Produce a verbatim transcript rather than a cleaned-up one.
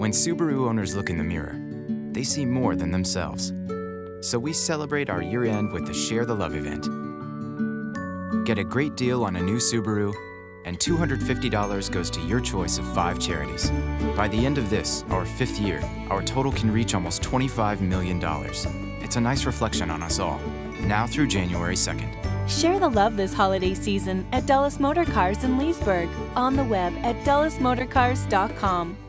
When Subaru owners look in the mirror, they see more than themselves. So we celebrate our year-end with the Share the Love event. Get a great deal on a new Subaru, and two hundred fifty dollars goes to your choice of five charities. By the end of this, our fifth year, our total can reach almost twenty-five million dollars. It's a nice reflection on us all, now through January second. Share the love this holiday season at Dulles Motorcars in Leesburg, on the web at dulles motorcars dot com.